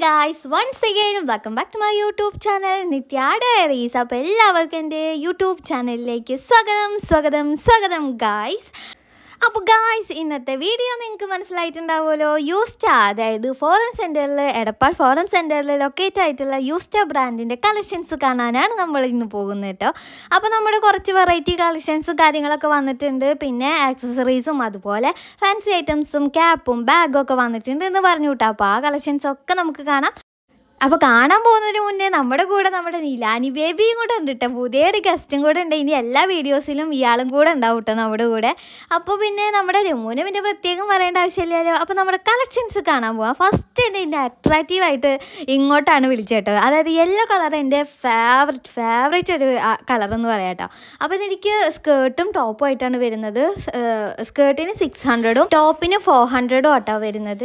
guys, once again welcome back to my YouTube channel Nitya Diaries. അപ്പോൾ എല്ലാവർക്കും എൻ്റെ YouTube ചാനലിലേക്ക് സ്വാഗതം guys. അപ്പോൾ ഗായ്സ് ഇന്നത്തെ വീഡിയോ നിങ്ങൾക്ക് മനസ്സിലായിട്ടുണ്ടാവുമല്ലോ. യൂസ്റ്റ, അതായത് ഫോറൻ സെൻറ്ററിൽ എടപ്പാൾ ഫോറൻ സെൻറ്ററിൽ ലൊക്കേറ്റ് ആയിട്ടുള്ള യൂസ്റ്റ ബ്രാൻഡിൻ്റെ കളക്ഷൻസ് കാണാനാണ് നമ്മൾ ഇന്ന് പോകുന്നത് കേട്ടോ. അപ്പോൾ നമ്മുടെ കുറച്ച് വെറൈറ്റി കളക്ഷൻസും കാര്യങ്ങളൊക്കെ വന്നിട്ടുണ്ട്. പിന്നെ ആക്സസറീസും അതുപോലെ ഫാൻസി ഐറ്റംസും ക്യാപ്പും ബാഗും ഒക്കെ വന്നിട്ടുണ്ട് എന്ന് പറഞ്ഞു കേട്ടോ. അപ്പോൾ ആ കളക്ഷൻസൊക്കെ നമുക്ക് കാണാം. അപ്പോൾ കാണാൻ പോകുന്നതിന് മുന്നേ നമ്മുടെ കൂടെ നമ്മുടെ നിലാനി ബേബിയും കൂടെ ഉണ്ട് കേട്ടോ. പുതിയൊരു ഗസ്റ്റും കൂടെ ഉണ്ട്. ഇനി എല്ലാ വീഡിയോസിലും ഇയാളും കൂടെ ഉണ്ടാവും കേട്ടോ നമ്മുടെ കൂടെ. അപ്പോൾ പിന്നെ നമ്മുടെ രമൂനെ പിന്നെ പ്രത്യേകം പറയേണ്ട ആവശ്യമില്ലല്ലോ. അപ്പോൾ നമ്മുടെ കളക്ഷൻസ് കാണാൻ പോവാം. ഫസ്റ്റ് എൻ്റെ അട്രാക്റ്റീവായിട്ട് ഇങ്ങോട്ടാണ് വിളിച്ചത് കേട്ടോ. അതായത് യെല്ലോ കളർ എൻ്റെ ഫേവറേറ്റ് ഒരു കളറെന്ന് പറയാം കേട്ടോ. അപ്പോൾ ഇതെനിക്ക് സ്കേർട്ടും ടോപ്പും ആയിട്ടാണ് വരുന്നത്. സ്കേർട്ടിന് 600ഉം ടോപ്പിന് 400ഉം ആട്ടോ വരുന്നത്.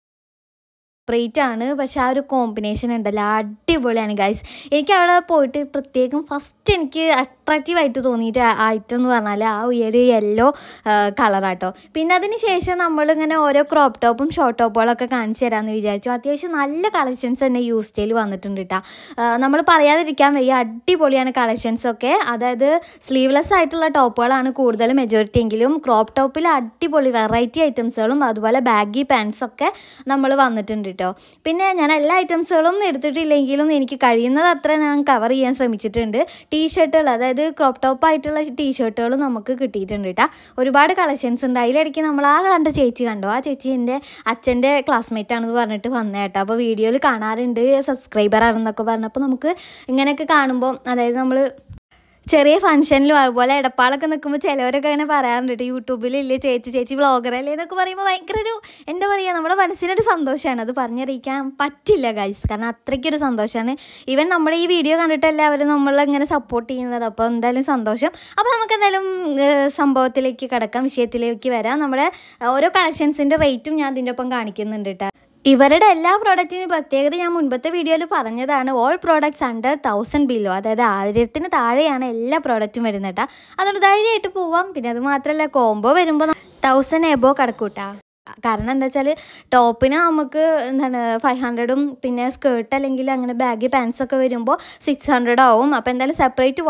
റേറ്റ് ആണ്, പക്ഷെ ആ ഒരു കോമ്പിനേഷൻ ഉണ്ടല്ലോ അടിപൊളിയാണ് ഗൈസ്. എനിക്ക് അവിടെ പോയിട്ട് പ്രത്യേകം ഫസ്റ്റ് എനിക്ക് അട്രാക്റ്റീവായിട്ട് തോന്നിയിട്ട് ഐറ്റം എന്ന് പറഞ്ഞാൽ ആ ഒരു യെല്ലോ കളറാട്ടോ. പിന്നെ അതിന് ശേഷം നമ്മളിങ്ങനെ ഓരോ ക്രോപ്പ് ടോപ്പും ഷോർട്ട് ടോപ്പുകളൊക്കെ കാണിച്ചു തരാമെന്ന് വിചാരിച്ചു. അത്യാവശ്യം നല്ല കളക്ഷൻസ് തന്നെ യൂസ്റ്റയിൽ വന്നിട്ടുണ്ട് കേട്ടോ. നമ്മൾ പറയാതിരിക്കാൻ വയ്യ, അടിപൊളിയാണ് കളക്ഷൻസൊക്കെ. അതായത് സ്ലീവ്ലെസ് ആയിട്ടുള്ള ടോപ്പുകളാണ് കൂടുതലും മെജോറിറ്റി എങ്കിലും ക്രോപ്പ് ടോപ്പിൽ അടിപൊളി വെറൈറ്റി ഐറ്റംസുകളും അതുപോലെ ബാഗി പാൻസൊക്കെ നമ്മൾ വന്നിട്ടുണ്ട് കേട്ടോ. പിന്നെ ഞാൻ എല്ലാ ഐറ്റംസുകളും എടുത്തിട്ടില്ലെങ്കിലും എനിക്ക് കഴിയുന്നത് അത്ര ഞാൻ കവർ ചെയ്യാൻ ശ്രമിച്ചിട്ടുണ്ട്. ടീഷർട്ടുകൾ, അതായത് ക്രോപ്പ് ടോപ്പ് ആയിട്ടുള്ള ടീഷർട്ടുകൾ നമുക്ക് കിട്ടിയിട്ടുണ്ട് കേട്ടോ. ഒരുപാട് കളക്ഷൻസ് ഉണ്ട്. അതിലിടയ്ക്ക് നമ്മൾ ആ കണ്ട ചേച്ചി കണ്ടോ, ആ ചേച്ചി എൻ്റെ അച്ഛൻ്റെ ക്ലാസ്മേറ്റ് ആണെന്ന് പറഞ്ഞിട്ട് വന്നേ കേട്ടോ. അപ്പോൾ വീഡിയോയിൽ കാണാറുണ്ട്, സബ്സ്ക്രൈബറാണെന്നൊക്കെ പറഞ്ഞപ്പോൾ നമുക്ക് ഇങ്ങനെയൊക്കെ കാണുമ്പോൾ, അതായത് നമ്മൾ ചെറിയ ഫംഗ്ഷനിലും അതുപോലെ ഇടപ്പാളൊക്കെ നിൽക്കുമ്പോൾ ചിലവരൊക്കെ അങ്ങനെ പറയാറുണ്ട് യൂട്യൂബിലില്ലേ ചേച്ചി വ്ളോഗറല്ലേ എന്നൊക്കെ പറയുമ്പോൾ ഭയങ്കര ഒരു എന്താ പറയുക, നമ്മുടെ മനസ്സിനൊരു സന്തോഷമാണ്. അത് പറഞ്ഞറിയിക്കാൻ പറ്റില്ല ഗൈസ്, കാരണം അത്രയ്ക്കൊരു സന്തോഷമാണ്. ഈവൻ നമ്മുടെ ഈ വീഡിയോ കണ്ടിട്ട് എല്ലാവരും നമ്മളിങ്ങനെ സപ്പോർട്ട് ചെയ്യുന്നത്. അപ്പോൾ എന്തായാലും സന്തോഷം. അപ്പോൾ നമുക്ക് എന്തായാലും സംഭവത്തിലേക്ക് കിടക്കാം, വിഷയത്തിലേക്ക് വരാം. നമ്മുടെ ഓരോ കളക്ഷൻസിൻ്റെ റേറ്റും ഞാൻ അതിൻ്റെ ഒപ്പം കാണിക്കുന്നുണ്ട് കേട്ടോ. ഇവരുടെ എല്ലാ പ്രോഡക്റ്റിനും പ്രത്യേകത ഞാൻ മുൻപത്തെ വീഡിയോയിൽ പറഞ്ഞതാണ്. ഓൾ പ്രോഡക്ട്സ് അണ്ടർ 1000 ബിലോ, അതായത് 1000-ന് താഴെയാണ് എല്ലാ പ്രോഡക്റ്റും വരുന്നത് കേട്ടോ. അതുകൊണ്ട് ധൈര്യമായിട്ട് പോവാം. പിന്നെ അത് മാത്രമല്ല, കോംബോ വരുമ്പോൾ 1000 എബോ കിടക്കൂട്ടാ. കാരണം എന്താ വെച്ചാൽ ടോപ്പിന് നമുക്ക് എന്താണ് 500ഉം പിന്നെ സ്കേർട്ട് അല്ലെങ്കിൽ അങ്ങനെ ബാഗി പാൻസൊക്കെ വരുമ്പോൾ 600 ആവും. അപ്പോൾ എന്തായാലും സെപ്പറേറ്റ്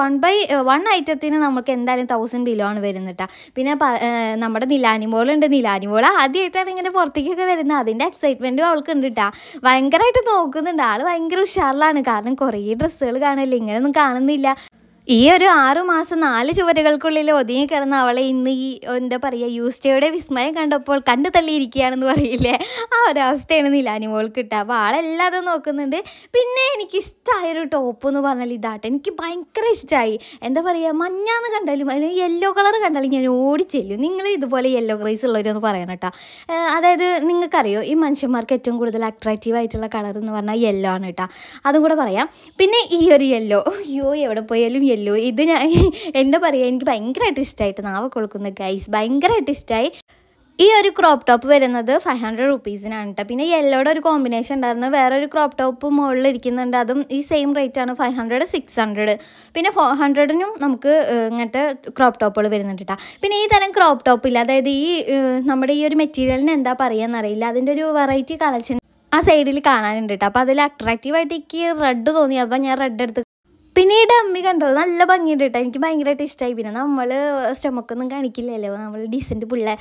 1 ഐറ്റത്തിന് നമുക്ക് എന്തായാലും 1000 ബിലോ ആണ് വരുന്നത് കേട്ടോ. പിന്നെ നമ്മുടെ നിലാനി മോളുണ്ട്. നിലാനി മോൾ ആദ്യമായിട്ടാണ് ഇങ്ങനെ പുറത്തേക്കൊക്കെ വരുന്നത്. അതിൻ്റെ എക്സൈറ്റ്മെൻറ്റും അവൾക്കുണ്ട് കേട്ടോ. ഭയങ്കരമായിട്ട് നോക്കുന്നുണ്ട്. ആൾ ഭയങ്കര ഉഷാറിലാണ്. കാരണം കുറേ ഡ്രസ്സുകൾ കാണില്ല, ഇങ്ങനെയൊന്നും കാണുന്നില്ല. ഈ ഒരു 6 മാസം 4 ചുവരുകൾക്കുള്ളിൽ ഒതുങ്ങി കിടന്ന അവളെ ഇന്ന് ഈ എന്താ പറയുക, യൂസ്റ്റയുടെ വിസ്മയം കണ്ടപ്പോൾ കണ്ടു തള്ളിയിരിക്കുകയാണെന്ന് പറയില്ലേ, ആ ഒരവസ്ഥയാണ് നിലാനി മോൾക്ക് കിട്ടുക. അപ്പോൾ ആളെല്ലാതും നോക്കുന്നുണ്ട്. പിന്നെ എനിക്കിഷ്ടമായൊരു ടോപ്പ് എന്ന് പറഞ്ഞാൽ ഇതാട്ടെ. എനിക്ക് ഭയങ്കര ഇഷ്ടമായി. എന്താ പറയുക, മഞ്ഞാന്ന് കണ്ടാലും അല്ലെങ്കിൽ യെല്ലോ കളർ കണ്ടാലും ഞാൻ ഓടിച്ചെല്ലും. നിങ്ങൾ ഇതുപോലെ യെല്ലോ ക്രൈസ് ഉള്ളവരൊന്ന് പറയണം കേട്ടോ. അതായത് നിങ്ങൾക്കറിയോ, ഈ മനുഷ്യന്മാർക്ക് ഏറ്റവും കൂടുതൽ അട്രാക്റ്റീവ് ആയിട്ടുള്ള കളർ എന്ന് പറഞ്ഞാൽ യെല്ലോ ആണ് കേട്ടോ. അതും കൂടെ പറയാം. പിന്നെ ഈ ഒരു യെല്ലോ, അയ്യോ എവിടെ പോയാലും യെല്ലോ, ഇത് ഞാൻ എന്താ പറയുക, എനിക്ക് ഭയങ്കരമായിട്ട് ഇഷ്ടമായിട്ട് നാവ് കൊളുക്കുന്ന ഗൈസ്, ഭയങ്കരമായിട്ട് ഇഷ്ടമായി. ഈ ഒരു ക്രോപ്പ് ടോപ്പ് വരുന്നത് 500 റുപ്പീസിനാണ് കേട്ടോ. പിന്നെ യെല്ലോയുടെ ഒരു കോമ്പിനേഷൻ ഉണ്ടായിരുന്നു, വേറൊരു ക്രോപ്പ് ടോപ്പ് മുകളിൽ ഇരിക്കുന്നുണ്ട്. അതും ഈ സെയിം റേറ്റ് ആണ്, 500, 600. പിന്നെ 400-നും നമുക്ക് ഇങ്ങനത്തെ ക്രോപ്പ് ടോപ്പുകൾ വരുന്നുണ്ട് കേട്ടോ. പിന്നെ ഈ തരം ക്രോപ്പ് ടോപ്പില്ല, അതായത് ഈ നമ്മുടെ ഈ ഒരു മെറ്റീരിയലിന് എന്താ പറയുകയെന്നറിയില്ല, അതിൻ്റെ ഒരു വെറൈറ്റി കളക്ഷൻ ആ സൈഡിൽ കാണാനുണ്ട് കേട്ടോ. അപ്പോൾ അതിൽ അട്രാക്റ്റീവായിട്ട് എനിക്ക് റെഡ് തോന്നി. അപ്പോൾ ഞാൻ റെഡ് എടുത്ത്. പിന്നീട് അമ്മി കണ്ടോ, നല്ല ഭംഗിയുണ്ട് കേട്ടോ. എനിക്ക് ഭയങ്കരമായിട്ട് ഇഷ്ടമായി. പിന്നെ നമ്മൾ സ്റ്റൊമക്കൊന്നും കാണിക്കില്ലല്ലോ, നമ്മൾ ഡീസൻറ്റ് പിള്ളേ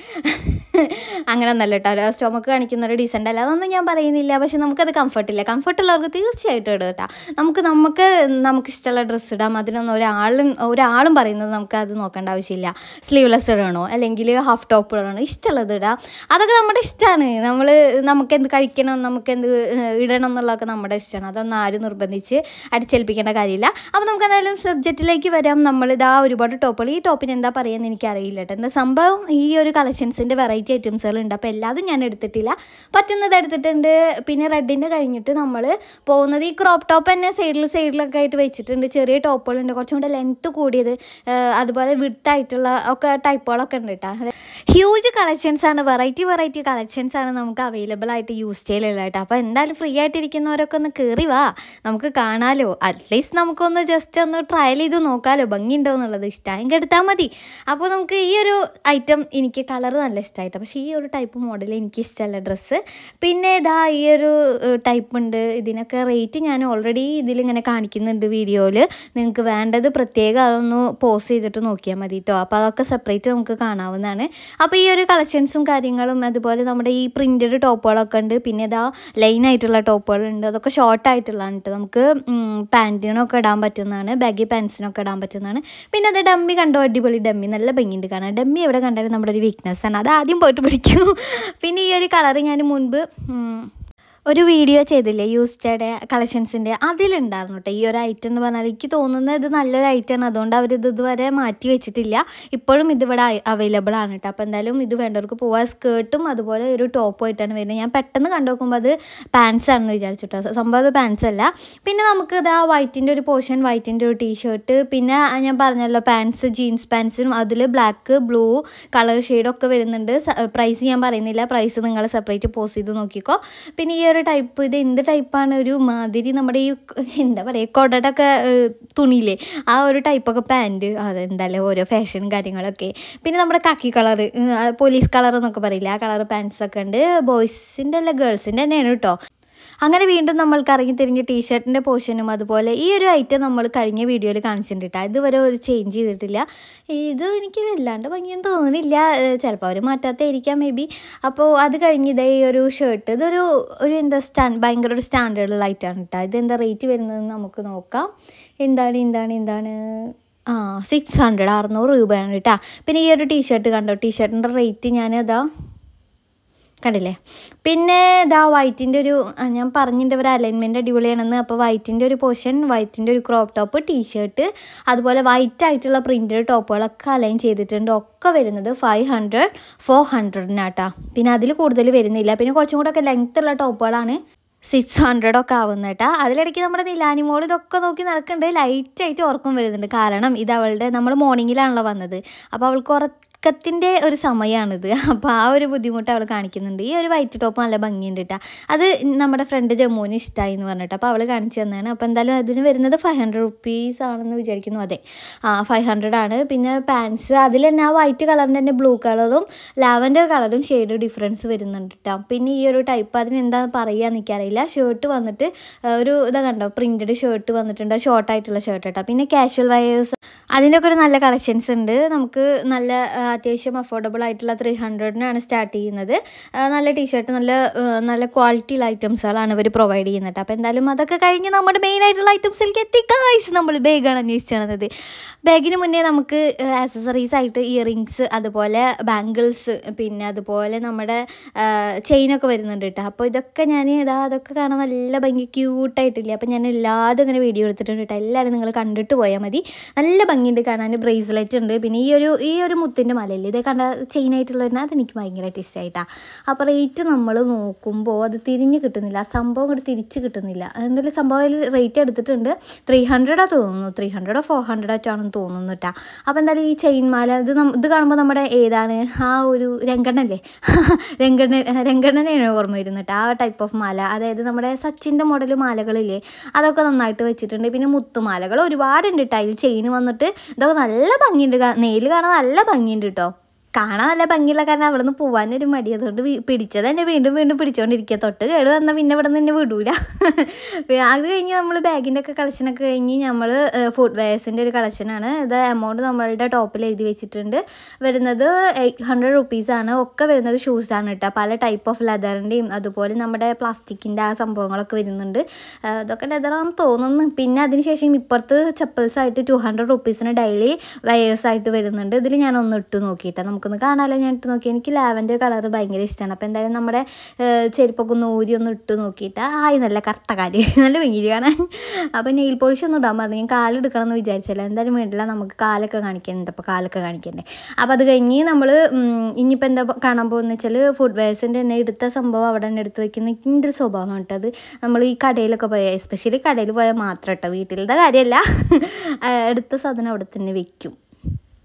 അങ്ങനെ ഒന്നല്ല കേട്ടോ. സ്റ്റൊമക്ക് കാണിക്കുന്ന ഒരു ഡീസൻ്റ് അല്ല, അതൊന്നും ഞാൻ പറയുന്നില്ല. പക്ഷെ നമുക്കത് കംഫർട്ടുള്ളവർക്ക് തീർച്ചയായിട്ടും ഇടും കേട്ടോ. നമുക്ക് ഇഷ്ടമുള്ള ഡ്രസ്സ് ഇടാം. അതിനൊന്നും ഒരാളും പറയുന്നത് നമുക്ക് അത് നോക്കേണ്ട ആവശ്യമില്ല. സ്ലീവ്ലെസ് ഇടണോ അല്ലെങ്കിൽ ഹാഫ് ടോപ്പ് ഇടണോ, ഇഷ്ടമുള്ളത് ഇടാം. അതൊക്കെ നമ്മുടെ ഇഷ്ടമാണ്. നമുക്കെന്ത് കഴിക്കണം, നമുക്കെന്ത് ഇടണം എന്നുള്ളതൊക്കെ നമ്മുടെ ഇഷ്ടമാണ്. അതൊന്നും ആരും നിർബന്ധിച്ച് അടിച്ചേൽപ്പിക്കേണ്ട കാര്യമില്ല. അപ്പോൾ നമുക്ക് എന്തായാലും സബ്ജക്റ്റിലേക്ക് വരാം. നമ്മളിതാ ഒരുപാട് ടോപ്പുകൾ, ഈ ടോപ്പിന് എന്താ പറയുകയെന്ന് എനിക്കറിയില്ല കേട്ടോ. എന്താ സംഭവം, ഈ ഒരു കളക്ഷൻസിൻ്റെ വെറൈറ്റി ഐറ്റംസുകളുണ്ട്. അപ്പോൾ എല്ലാതും ഞാൻ എടുത്തിട്ടില്ല, പറ്റുന്നത് എടുത്തിട്ടുണ്ട്. പിന്നെ റെഡിൻ്റെ കഴിഞ്ഞിട്ട് നമ്മൾ പോകുന്നത് ഈ ക്രോപ്പ് ടോപ്പ് തന്നെ സൈഡിലൊക്കെ ആയിട്ട് വെച്ചിട്ടുണ്ട്. ചെറിയ ടോപ്പുകളുണ്ട്, കുറച്ചും കൂടെ ലെങ്ത്ത് കൂടിയത്, അതുപോലെ വിഡ്ത്തായിട്ടുള്ള ഒക്കെ ടൈപ്പുകളൊക്കെ ഉണ്ട് കേട്ടോ. ഹ്യൂജ് കളക്ഷൻസാണ്, വെറൈറ്റി കളക്ഷൻസാണ് നമുക്ക് അവൈലബിൾ ആയിട്ട് യൂസ് ചെയ്യലുള്ളത്. അപ്പോൾ എന്തായാലും ഫ്രീ ആയിട്ടിരിക്കുന്നവരൊക്കെ ഒന്ന് കയറി വാ, നമുക്ക് കാണാമല്ലോ. അറ്റ്ലീസ്റ്റ് നമുക്കൊന്ന് ജസ്റ്റ് ഒന്ന് ട്രയൽ ചെയ്ത് നോക്കാമല്ലോ ഭംഗിയുണ്ടോ എന്നുള്ളത്. ഇഷ്ടമായെങ്കിൽ എടുത്താൽ മതി. അപ്പോൾ നമുക്ക് ഈ ഒരു ഐറ്റം എനിക്ക് കളർ നല്ല ഇഷ്ടമായിട്ട്, പക്ഷേ ഈ ഒരു ടൈപ്പ് മോഡൽ എനിക്ക് ഇഷ്ടമല്ല ഡ്രസ്സ്. പിന്നെ ഇതാ ഈ ഒരു ടൈപ്പ് ഉണ്ട്. ഇതിനൊക്കെ റേറ്റ് ഞാൻ ഓൾറെഡി ഇതിലിങ്ങനെ കാണിക്കുന്നുണ്ട് വീഡിയോയിൽ. നിങ്ങൾക്ക് വേണ്ടത് പ്രത്യേകം അതൊന്ന് പോസ് ചെയ്തിട്ട് നോക്കിയാൽ മതി കേട്ടോ. അപ്പോൾ അതൊക്കെ സെപ്പറേറ്റ് നമുക്ക് കാണാവുന്നതാണ്. അപ്പോൾ ഈ ഒരു കളക്ഷൻസും കാര്യങ്ങളും അതുപോലെ നമ്മുടെ ഈ പ്രിൻറ്റഡ് ടോപ്പുകളൊക്കെ ഉണ്ട്. പിന്നെ ഇതാ ലൈനായിട്ടുള്ള ടോപ്പുകളുണ്ട്. അതൊക്കെ ഷോർട്ടായിട്ടുള്ളതാണ് കേട്ടോ. നമുക്ക് പാൻറ്റിനൊക്കെ ഇടാൻ പറ്റുന്നതാണ്, ബാഗി പാൻസിനൊക്കെ ഇടാൻ പറ്റുന്നതാണ്. പിന്നെ അത് ഡമ്മി കണ്ടോ, അടിപൊളി ഡമ്മി, നല്ല ഭംഗിയുണ്ട് കാണാൻ. ഡമ്മി എവിടെ കണ്ടാലും നമ്മുടെ ഒരു വീക്ക്നെസ്സാണ്, അത് ആദ്യം പോയിട്ട് പിടിക്കും. പിന്നെ ഈ ഒരു കളർ ഞാൻ മുൻപ് ഒരു വീഡിയോ ചെയ്തില്ലേ യൂസ്ഡ് കളക്ഷൻസിൻ്റെ, അതിലുണ്ടായിരുന്നു കേട്ടോ ഈ ഒരു ഐറ്റം എന്ന് പറഞ്ഞാൽ. എനിക്ക് തോന്നുന്നത് ഇത് നല്ലൊരു ഐറ്റമാണ്, അതുകൊണ്ട് അവരിത് ഇതുവരെ മാറ്റി വെച്ചിട്ടില്ല. ഇപ്പോഴും ഇതിവിടെ അവൈലബിൾ ആണ് കേട്ടോ. അപ്പോൾ എന്തായാലും ഇത് വേണ്ടവർക്ക് പോവാം. സ്കേർട്ടും അതുപോലെ ഒരു ടോപ്പും ആയിട്ടാണ് വരുന്നത്. ഞാൻ പെട്ടെന്ന് കണ്ടു നോക്കുമ്പോൾ അത് പാൻസ് ആണെന്ന് വിചാരിച്ചിട്ടോ, സംഭവം അത് പാൻസ് അല്ല. പിന്നെ നമുക്ക് ഇതാ വൈറ്റിൻ്റെ ഒരു പോർഷൻ, വൈറ്റിൻ്റെ ഒരു ടീഷർട്ട്, പിന്നെ ഞാൻ പറഞ്ഞല്ലോ പാൻസ്, ജീൻസ് പാൻസും അതിൽ ബ്ലാക്ക്, ബ്ലൂ കളർ ഷെയ്ഡൊക്കെ വരുന്നുണ്ട്. പ്രൈസ് ഞാൻ പറയുന്നില്ല, പ്രൈസ് നിങ്ങൾ സെപ്പറേറ്റ് പോസ്റ്റ് ചെയ്ത് നോക്കിക്കോ. പിന്നെ ഈ ഒരു ടൈപ്പ്, ഇത് എന്ത് ടൈപ്പാണ്, ഒരു മാതിരി നമ്മുടെ ഈ എന്താ പറയുക കൊടടൊക്കെ തുണിയില്ലേ ആ ഒരു ടൈപ്പൊക്കെ പാൻറ്റ്, അതെന്തായാലും ഓരോ ഫാഷനും കാര്യങ്ങളൊക്കെ. പിന്നെ നമ്മുടെ കാക്കി കളർ, പോലീസ് കളർ എന്നൊക്കെ പറയില്ല, ആ കളർ പാൻസൊക്കെ ഉണ്ട്. ബോയ്സിൻ്റെ അല്ല ഗേൾസിൻ്റെ തന്നെയാണ് കേട്ടോ. അങ്ങനെ വീണ്ടും നമ്മൾക്ക് ഇറങ്ങി തിരിഞ്ഞ് ടീഷർട്ടിൻ്റെ പോർഷനും അതുപോലെ ഈ ഒരു ഐറ്റം നമ്മൾ കഴിഞ്ഞ വീഡിയോയിൽ കാണിച്ചിട്ടുണ്ട് കേട്ടോ. ഇതുവരെ ഒരു ചേഞ്ച് ചെയ്തിട്ടില്ല. ഇത് എനിക്ക് വല്ലാണ്ട് ഭംഗിയൊന്നും തോന്നുന്നില്ല, ചിലപ്പോൾ അവർ മാറ്റാത്തായിരിക്കാം മേ ബി. അപ്പോൾ അത് കഴിഞ്ഞ് ഇതേ ഈ ഒരു ഷർട്ട്, ഇതൊരു എന്താ ഭയങ്കര ഒരു സ്റ്റാൻഡേർഡുള്ള ഐറ്റമാണ് കേട്ടോ. ഇതെന്താ റേറ്റ് വരുന്നതെന്ന് നമുക്ക് നോക്കാം. എന്താണ് 600, 600 രൂപയാണ് കേട്ടോ. പിന്നെ ഈ ഒരു ടീഷർട്ട് കണ്ടോ, ടീഷർട്ടിൻ്റെ റേറ്റ് ഞാനതാ കണ്ടില്ലേ. പിന്നെ ഇതാ വൈറ്റിൻ്റെ ഒരു, ഞാൻ പറഞ്ഞിട്ട് ഒരു അലൈൻമെൻറ്റ് അടിപൊളിയാണെന്ന്. അപ്പോൾ വൈറ്റിൻ്റെ ഒരു പോർഷൻ, വൈറ്റിൻ്റെ ഒരു ക്രോപ്പ് ടോപ്പ്, ടീഷർട്ട്, അതുപോലെ വൈറ്റ് ആയിട്ടുള്ള പ്രിൻറ്റഡ് ടോപ്പുകളൊക്കെ അലൈൻ ചെയ്തിട്ടുണ്ട്. ഒക്കെ വരുന്നത് 500, 400 പിന്നെ അതിൽ കൂടുതൽ വരുന്നില്ല. പിന്നെ കുറച്ചും കൂടെ ഒക്കെ ലെങ്ത് ഉള്ള ടോപ്പുകളാണ് 600 ഒക്കെ ആവുന്നത് കേട്ടോ. അതിലിടയ്ക്ക് നമ്മുടെ നിലാനി മോൾ ഇതൊക്കെ നോക്കി നടക്കുന്നുണ്ട്. ലൈറ്റായിട്ട് ഉറക്കം വരുന്നുണ്ട്, കാരണം ഇത് അവളുടെ, നമ്മൾ മോർണിംഗിലാണല്ലോ വന്നത്, അപ്പോൾ അവൾക്ക് ഉറക്കത്തിൻ്റെ ഒരു സമയമാണിത്. അപ്പോൾ ആ ഒരു ബുദ്ധിമുട്ട് അവൾ കാണിക്കുന്നുണ്ട്. ഈ ഒരു വൈറ്റ് ടോപ്പ് നല്ല ഭംഗിയുണ്ട് കേട്ടോ. അത് നമ്മുടെ ഫ്രണ്ട് ജമ്മുവിന് ഇഷ്ടമായി എന്ന് പറഞ്ഞിട്ട് അപ്പോൾ അവൾ കാണിച്ചു തന്നതാണ്. അപ്പോൾ എന്തായാലും അതിന് വരുന്നത് 500 റുപ്പീസ് ആണെന്ന് വിചാരിക്കുന്നു. അതെ 500 ആണ്. പിന്നെ പാൻസ് അതിൽ തന്നെ ആ വൈറ്റ് കളറിൻ്റെ തന്നെ ബ്ലൂ കളറും ലാവൻഡർ കളറും ഷെയ്ഡ് ഡിഫറൻസ് വരുന്നുണ്ട് കേട്ടോ. പിന്നെ ഈ ഒരു ടൈപ്പ് അതിനെന്താ പറയുക എനിക്കറിയില്ല. ഷർട്ട് വന്നിട്ട് ഒരു ഇതാ കണ്ടോ, പ്രിൻറ്റഡ് ഷർട്ട് വന്നിട്ടുണ്ട്, ഷോർട്ടായിട്ടുള്ള ഷർട്ട് കേട്ടോ. പിന്നെ കാഷ്വൽ വയേഴ്സ്, അതിൻ്റെയൊക്കെ ഒരു നല്ല കളക്ഷൻസ് ഉണ്ട്. നമുക്ക് നല്ല അത്യാവശ്യം അഫോർഡബിൾ ആയിട്ടുള്ള 300-നാണ് സ്റ്റാർട്ട് ചെയ്യുന്നത്. നല്ല ടീഷർട്ട്, നല്ല ക്വാളിറ്റിയുള്ള ഐറ്റംസുകളാണ് ഇവർ പ്രൊവൈഡ് ചെയ്യുന്നത്. അപ്പോൾ എന്തായാലും അതൊക്കെ കഴിഞ്ഞ് നമ്മുടെ മെയിൻ ആയിട്ടുള്ള ഐറ്റംസിലേക്ക് എത്തി ഗൈസ്. നമ്മൾ ബാഗാണ് അന്വേഷിച്ചത്. ബാഗിന് മുന്നേ നമുക്ക് ആക്സസറീസ് ആയിട്ട് ഇയറിങ്സ്, അതുപോലെ ബാംഗിൾസ്, പിന്നെ അതുപോലെ നമ്മുടെ ചെയിനൊക്കെ വരുന്നുണ്ട് കേട്ടോ. അപ്പോൾ ഇതൊക്കെ ഞാൻ അതൊക്കെ കാണാൻ നല്ല ഭംഗി ക്യൂട്ടായിട്ടില്ല. അപ്പോൾ ഞാൻ എല്ലാതും ഇങ്ങനെ വീഡിയോ എടുത്തിട്ടുണ്ട് കേട്ടോ. എല്ലാവരും നിങ്ങൾ കണ്ടിട്ട് പോയാൽ മതി. നല്ല ഭംഗിയുണ്ട് കാണാൻ. ബ്രേസ്ലെറ്റ് ഉണ്ട്. പിന്നെ ഈ ഒരു മുത്തിൻ്റെ മലയില്ലേ, ഇതേ കണ്ട ചെയിനായിട്ടുള്ളതിന് അതെനിക്ക് ഭയങ്കരമായിട്ട് ഇഷ്ടമായിട്ടാണ്. അപ്പോൾ റേറ്റ് നമ്മൾ നോക്കുമ്പോൾ അത് തിരിഞ്ഞ് കിട്ടുന്നില്ല, സംഭവം കൂടി തിരിച്ച് കിട്ടുന്നില്ല. എന്തെങ്കിലും സംഭവം റേറ്റ് എടുത്തിട്ടുണ്ട് 300 തോന്നുന്നു, 300 400 തോന്നുന്നു കേട്ടോ. അപ്പോൾ എന്തായാലും ഈ ചെയിൻ മാല ഇത് കാണുമ്പോൾ നമ്മുടെ ഏതാണ് ആ ഒരു രംഗണ്ണല്ലേ, രംഗണ്ണനെയാണ് ഓർമ്മ വരുന്നത് കേട്ടോ. ആ ടൈപ്പ് ഓഫ് മാല, അതായത് നമ്മുടെ സച്ചിൻ്റെ മോഡൽ മാലകളില്ലേ, അതൊക്കെ നന്നായിട്ട് വെച്ചിട്ടുണ്ട്. പിന്നെ മുത്തുമാലകൾ ഒരുപാടുണ്ട് കേട്ടോ. അതിൽ ചെയിൻ വന്നിട്ട് ഇതൊക്കെ നല്ല ഭംഗിയുണ്ട്, നെയിൽ കാണാൻ നല്ല ഭംഗിയുണ്ട് കേട്ടോ. കാണാൻ നല്ല ഭംഗിയുള്ള കാരണം അവിടെ നിന്ന് പോകാനൊരു മടി, അതുകൊണ്ട് പിടിച്ചത് തന്നെ വീണ്ടും പിടിച്ചുകൊണ്ടിരിക്കുക. തൊട്ട് കേട് വന്നാൽ പിന്നെ ഇവിടെ നിന്ന് വിടൂല. അത് കഴിഞ്ഞ് നമ്മൾ ബാഗിൻ്റെ ഒക്കെ കളക്ഷനൊക്കെ കഴിഞ്ഞ് നമ്മൾ ഫുഡ് വെയർസിൻ്റെ ഒരു കളക്ഷനാണ്. ഇത് എമൗണ്ട് നമ്മളുടെ ടോപ്പിൽ എഴുതി വെച്ചിട്ടുണ്ട്. വരുന്നത് 800 റുപ്പീസാണ്. ഒക്കെ വരുന്നത് ഷൂസാണ് കേട്ടോ. പല ടൈപ്പ് ഓഫ് ലെതറിൻ്റെയും അതുപോലെ നമ്മുടെ പ്ലാസ്റ്റിക്കിൻ്റെ ആ സംഭവങ്ങളൊക്കെ വരുന്നുണ്ട്. ഇതൊക്കെ ലെതറാണെന്ന് തോന്നുന്നു. പിന്നെ അതിനുശേഷം ഇപ്പുറത്ത് ചപ്പൽസായിട്ട് 200 റുപ്പീസിന് ഡെയിലി വെയേഴ്സായിട്ട് വരുന്നുണ്ട്. ഇതിൽ ഞാനൊന്ന് ഇട്ട് നോക്കിയിട്ടാണ്, നമുക്കൊന്ന് കാണാമല്ലോ. ഞാൻ ഇട്ട് നോക്കി, എനിക്ക് ലാവൻഡർ കളർ ഭയങ്കര ഇഷ്ടമാണ്. അപ്പോൾ എന്തായാലും നമ്മുടെ ചെരുപ്പൊക്കെ ഒന്ന് ഊരി ഒന്ന് ഇട്ട് നോക്കിയിട്ട് നല്ല കറുത്ത കാര്യം, നല്ല ഭംഗി കാണാൻ. അപ്പോൾ നെയിൽ പോളിഷ് ഒന്നും ഇടാൻ പറഞ്ഞു. ഞാൻ കാലെടുക്കണം എന്ന് വിചാരിച്ചല്ലോ, എന്തായാലും വേണ്ടില്ല, നമുക്ക് കാലൊക്കെ കാണിക്കുന്നുണ്ട്. അപ്പോൾ കാലൊക്കെ കാണിക്കണ്ടേ. അപ്പോൾ അത് കഴിഞ്ഞ് നമ്മൾ ഇനിയിപ്പോൾ എന്താ കാണാൻ പോകുന്നത് വെച്ചാൽ ഫുഡ് വെയർസിൻ്റെ തന്നെ എടുത്ത സംഭവം അവിടെ തന്നെ എടുത്ത് വയ്ക്കുന്ന എൻ്റെ ഒരു സ്വഭാവമാണ് കേട്ടോ. അത് നമ്മൾ ഈ കടയിലൊക്കെ പോയാൽ, എസ്പെഷ്യലി കടയിൽ പോയാൽ മാത്രം കേട്ടോ, വീട്ടിലത്തെ കാര്യമല്ല, എടുത്ത സാധനം അവിടെ തന്നെ വെക്കും.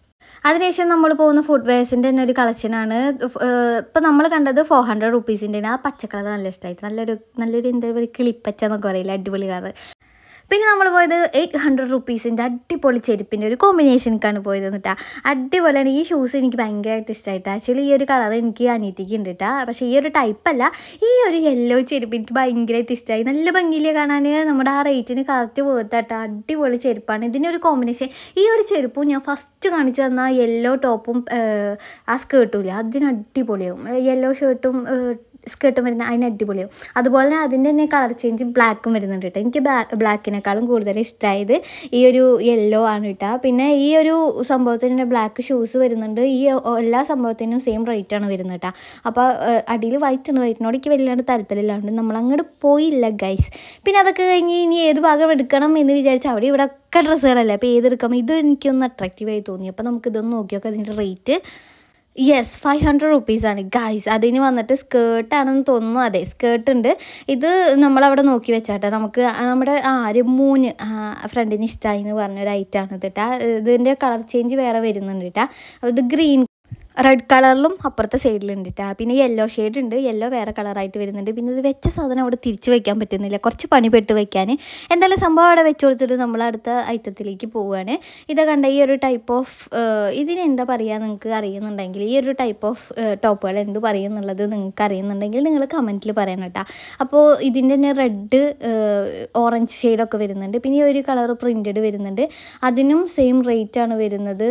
അതിനുശേഷം നമ്മൾ പോകുന്ന ഫുഡ് വെയർസിൻ്റെ തന്നെ ഒരു കളക്ഷനാണ്. ഇപ്പോൾ നമ്മൾ കണ്ടത് 400 റുപ്പീസിൻ്റെയാണ്. ആ പച്ച കളർ നല്ല ഇഷ്ടമായിട്ട്, നല്ലൊരു എന്താ പറയുക, കിളിപ്പച്ച എന്നൊക്കെ പറയില്ല, അടിപൊളി കളർ. പിന്നെ നമ്മൾ പോയത് 800 റുപ്പീസിൻ്റെ അടിപൊളി ചെരുപ്പിൻ്റെ ഒരു കോമ്പിനേഷനിലേക്കാണ് പോയത് കേട്ടോ. അടിപൊളിയാണ്. ഈ ഷൂസ് എനിക്ക് ഭയങ്കരമായിട്ട് ഇഷ്ടമായിട്ട്. ആക്ച്വലി ഈ ഒരു കളർ എനിക്ക് അനിയത്തിക്ക് ഉണ്ട് കേട്ടോ. പക്ഷേ ഈ ഒരു ടൈപ്പല്ല, ഈ ഒരു യെല്ലോ ചെരുപ്പ് എനിക്ക് ഭയങ്കരമായിട്ട് ഇഷ്ടമായി. നല്ല ഭംഗിയിലെ കാണാൻ, നമ്മുടെ ആ റേറ്റിന് കറക്റ്റ് വേർത്താട്ടോ. അടിപൊളി ചെരുപ്പാണ്. ഇതിൻ്റെ ഒരു കോമ്പിനേഷൻ, ഈ ഒരു ചെരുപ്പും ഞാൻ ഫസ്റ്റ് കാണിച്ചു തന്ന യെല്ലോ ടോപ്പും ആ സ്കേർട്ടും ഇല്ല, അതിന് അടിപൊളിയാവും. യെല്ലോ ഷർട്ടും സ്കേർട്ടും വരുന്ന അതിന് അടിപൊളിയാവും. അതുപോലെ തന്നെ അതിൻ്റെ തന്നെ കളർ ചേഞ്ച് ബ്ലാക്കും വരുന്നുണ്ട് കേട്ടോ. എനിക്ക് ബ്ലാക്കിനേക്കാളും കൂടുതൽ ഇഷ്ടമായത് ഈ ഒരു യെല്ലോ ആണ് കേട്ടോ. പിന്നെ ഈ ഒരു സംഭവത്തിന് ബ്ലാക്ക് ഷൂസ് വരുന്നുണ്ട്. ഈ എല്ലാ സംഭവത്തിനും സെയിം റേറ്റാണ് വരുന്നത് കേട്ടോ. അപ്പോൾ അടിയിൽ വൈറ്റ് ഉണ്ട്. വൈറ്റിനോട് എനിക്ക് വല്ലാണ്ട് താല്പര്യമില്ലാണ്ട് നമ്മളങ്ങോട്ട് പോയില്ല ഗൈസ്. പിന്നെ അതൊക്കെ കഴിഞ്ഞ് ഇനി ഏത് ഭാഗം എടുക്കണം എന്ന് വിചാരിച്ചാൽ അവിടെ ഇവിടെ ഒക്കെ ഡ്രസ്സുകളല്ലേ, അപ്പോൾ ഏതെടുക്കാം. ഇത് എനിക്കൊന്ന് അട്രാക്റ്റീവായി തോന്നി. അപ്പോൾ നമുക്കിതൊന്ന് നോക്കിയൊക്കെ അതിൻ്റെ റേറ്റ്. യെസ്, 500 റുപ്പീസാണ് ഗൈസ്. അതിന് വന്നിട്ട് സ്കേർട്ടാണെന്ന് തോന്നുന്നു. അതെ, സ്കേർട്ട് ഉണ്ട്. ഇത് നമ്മളവിടെ നോക്കി വെച്ചാട്ടെ. നമുക്ക് നമ്മുടെ മൂന്ന് ഫ്രണ്ടിന് ഇഷ്ടമായി എന്ന് പറഞ്ഞൊരു ഐറ്റമാണ് ഇത് കേട്ടോ. ഇതിൻ്റെ കളർ ചേഞ്ച് വേറെ വരുന്നുണ്ട് കേട്ടോ. ഇത് ഗ്രീൻ റെഡ് കളറിലും അപ്പുറത്തെ സൈഡിലുണ്ട് കേട്ടോ. പിന്നെ യെല്ലോ ഷെയ്ഡ് ഉണ്ട്. യെല്ലോ വേറെ കളറായിട്ട് വരുന്നുണ്ട്. പിന്നെ ഇത് വെച്ച സാധനം അവിടെ തിരിച്ച് വയ്ക്കാൻ പറ്റുന്നില്ല, കുറച്ച് പണിപ്പെട്ട് വയ്ക്കാൻ. എന്തായാലും സംഭവം അവിടെ വെച്ച് കൊടുത്തിട്ട് നമ്മൾ അടുത്ത ഐറ്റത്തിലേക്ക് പോവുകയാണ്. ഇത് കണ്ട ഈ ഒരു ടൈപ്പ് ഓഫ് ഇതിനെന്താ പറയുക നിങ്ങൾക്ക് അറിയുന്നുണ്ടെങ്കിൽ, ഈ ഒരു ടൈപ്പ് ഓഫ് ടോപ്പുകൾ എന്ത് പറയും എന്നുള്ളത് നിങ്ങൾക്ക് അറിയുന്നുണ്ടെങ്കിൽ നിങ്ങൾ കമൻറ്റിൽ പറയണം കേട്ടോ. അപ്പോൾ ഇതിൻ്റെ തന്നെ റെഡ് ഓറഞ്ച് ഷെയ്ഡൊക്കെ വരുന്നുണ്ട്. പിന്നെ ഈ ഒരു കളർ പ്രിൻറ്റഡ് വരുന്നുണ്ട്. അതിനും സെയിം റേറ്റാണ് വരുന്നത്.